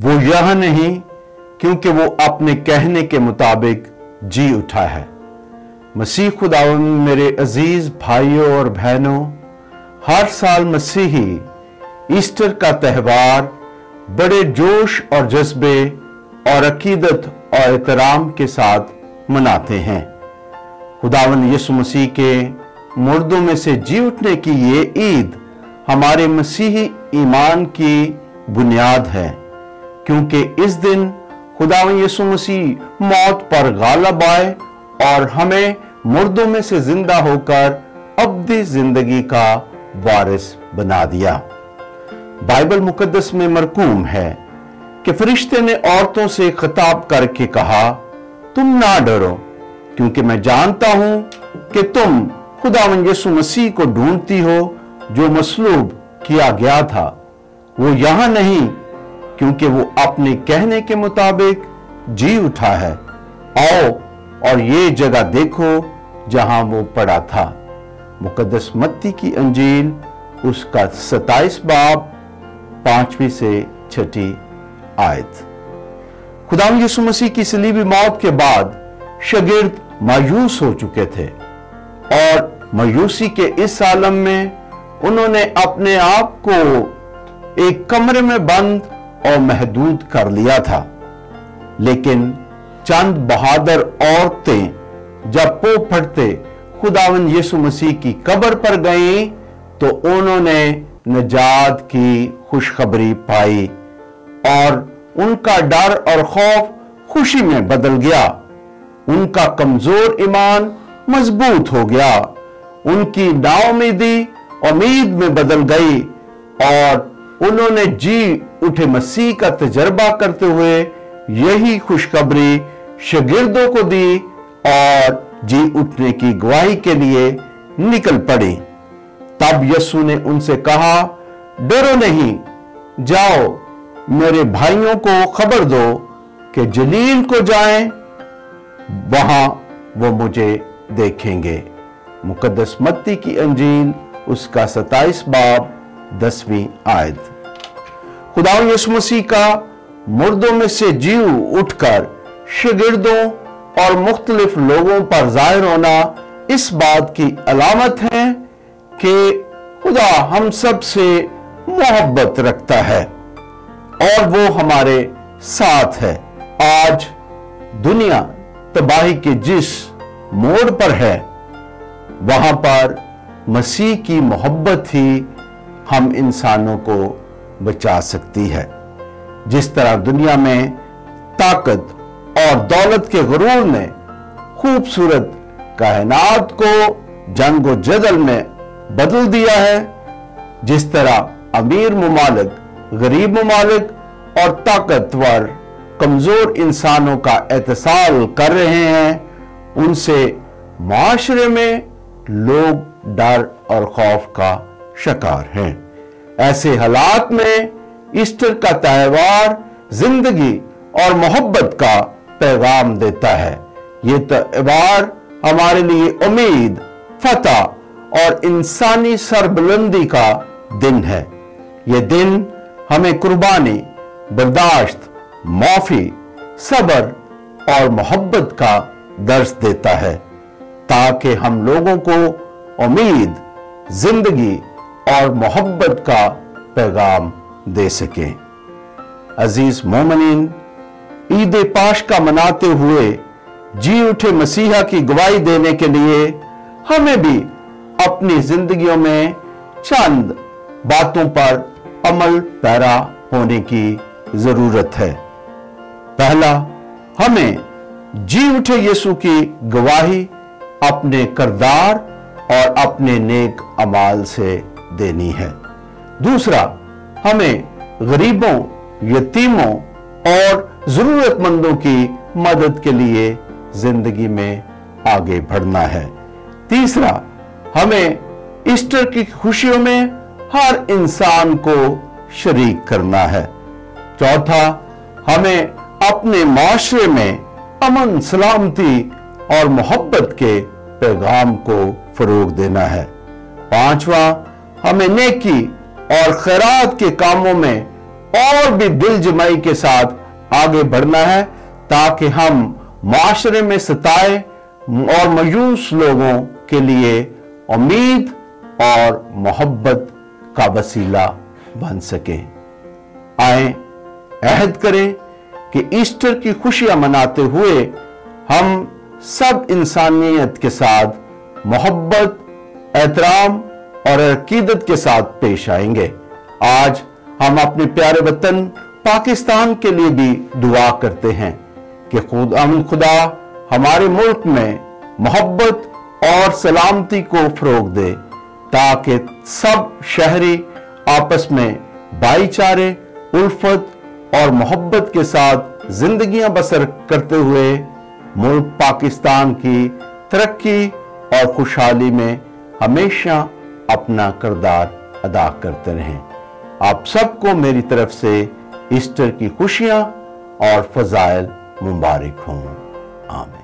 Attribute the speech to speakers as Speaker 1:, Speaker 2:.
Speaker 1: वो यह नहीं क्योंकि वो अपने कहने के मुताबिक जी उठा है। मसीह खुदावंद मेरे अजीज भाइयों और बहनों, हर साल मसीही ईस्टर का त्यौहार बड़े जोश और जज्बे और अकीदत और एहतराम के साथ मनाते हैं। खुदावंद यीशु मसीह के मुर्दों में से जी उठने की ये ईद हमारे मसीही ईमान की बुनियाद है, क्योंकि इस दिन खुदावंद यीशु मसीह मौत पर गालिब आए और हमें मुर्दों में से जिंदा होकर अब्दी जिंदगी का वारिस बना दिया। बाइबल मुकद्दस में मरकूम है कि फरिश्ते ने औरतों से खिताब करके कहा, तुम ना डरो, क्योंकि मैं जानता हूं कि तुम खुदावंद यीशु मसीह को ढूंढती हो जो मसलूब किया गया था। वो यहां नहीं क्योंकि वो अपने कहने के मुताबिक जी उठा है। आओ और ये जगह देखो जहां वो पड़ा था। मुकद्दस मत्ती की अंजील उसका 27 बाब 5वीं से 6ठी आयत। खुदावंद यीशु मसीह की सलीबी मौत के बाद शागिर्द मायूस हो चुके थे और मायूसी के इस आलम में उन्होंने अपने आप को एक कमरे में बंद और महदूद कर लिया था। लेकिन चंद बहादुर औरतें जब पो फटते खुदावंद यीशु मसीह की कब्र पर गईं तो उन्होंने निजात की खुशखबरी पाई और उनका डर और खौफ खुशी में बदल गया। उनका कमजोर ईमान मजबूत हो गया। उनकी नाउमीदी उम्मीद में बदल गई और उन्होंने जी उठे मसीह का तजर्बा करते हुए यही खुशखबरी शागिर्दों को दी और जी उठने की गवाही के लिए निकल पड़े। तब यीशु ने उनसे कहा, डरो नहीं, जाओ मेरे भाइयों को खबर दो कि जलील को जाएं, वहां वो मुझे देखेंगे। मुकद्दस मत्ती की अंजील उसका 27 बाब 10वीं आयत। खुदावंद यीशु मसीह का मुर्दों में से जी उठकर शागिर्दों और मुख्तलिफ लोगों पर जाहिर होना इस बात की अलामत है कि खुदा हम सब से मोहब्बत रखता है और वो हमारे साथ है। आज दुनिया तबाही के जिस मोड़ पर है, वहां पर मसीह की मोहब्बत ही हम इंसानों को बचा सकती है। जिस तरह दुनिया में ताकत और दौलत के गुरूर ने खूबसूरत कायनात को जंग व जदल में बदल दिया है, जिस तरह अमीर ममालिक, गरीब ममालिक और ताकतवर कमजोर इंसानों का एहतसाल कर रहे हैं, उनसे माशरे में लोग डर और खौफ का शिकार हैं। ऐसे हालात में ईस्टर का त्यौहार जिंदगी और मोहब्बत का पैगाम देता है। ये त्यौहार हमारे लिए उम्मीद, फतह और इंसानी सरबुलंदी का दिन है। ये दिन हमें कुर्बानी, बर्दाश्त, माफी, सब्र और मोहब्बत का दर्स देता है, ताकि हम लोगों को उम्मीद, जिंदगी और मोहब्बत का पैगाम दे सकें। अजीज मोमिनीन, ईद पाशका मनाते हुए जी उठे मसीहा की गवाही देने के लिए हमें भी अपनी जिंदगियों में चंद बातों पर अमल पैरा होने की जरूरत है। पहला, हमें जी उठे यीशु की गवाही अपने किरदार और अपने नेक अमाल से देनी है। दूसरा, हमें गरीबों, यतीमों और जरूरतमंदों की मदद के लिए जिंदगी में आगे बढ़ना है। तीसरा, हमें ईस्टर की खुशियों में हर इंसान को शरीक करना है। चौथा, हमें अपने माशरे में अमन, सलामती और मोहब्बत के पैगाम को फरोग देना है। पांचवा, हमें नेकी और खैरात के कामों में और भी दिल जमाई के साथ आगे बढ़ना है, ताकि हम माशरे में सताए और मायूस लोगों के लिए उम्मीद और मोहब्बत का वसीला बन सके। आए अहद करें कि ईस्टर की खुशियां मनाते हुए हम सब इंसानियत के साथ मोहब्बत, एहतराम और अकीदत के साथ पेश आएंगे। आज हम अपने प्यारे वतन पाकिस्तान के लिए भी दुआ करते हैं कि खुदा हमारे मुल्क में मोहब्बत और सलामती को फरोग दे, ताकि सब शहरी आपस में भाईचारे, उल्फत और मोहब्बत के साथ जिंदगियां बसर करते हुए मुल्क पाकिस्तान की तरक्की और खुशहाली में हमेशा अपना किरदार अदा करते रहें। आप सबको मेरी तरफ से ईस्टर की खुशियां और फजाइल मुबारक हों। आमीन।